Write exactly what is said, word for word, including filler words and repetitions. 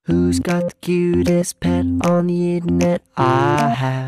Who's got the cutest pet on the internet? I have.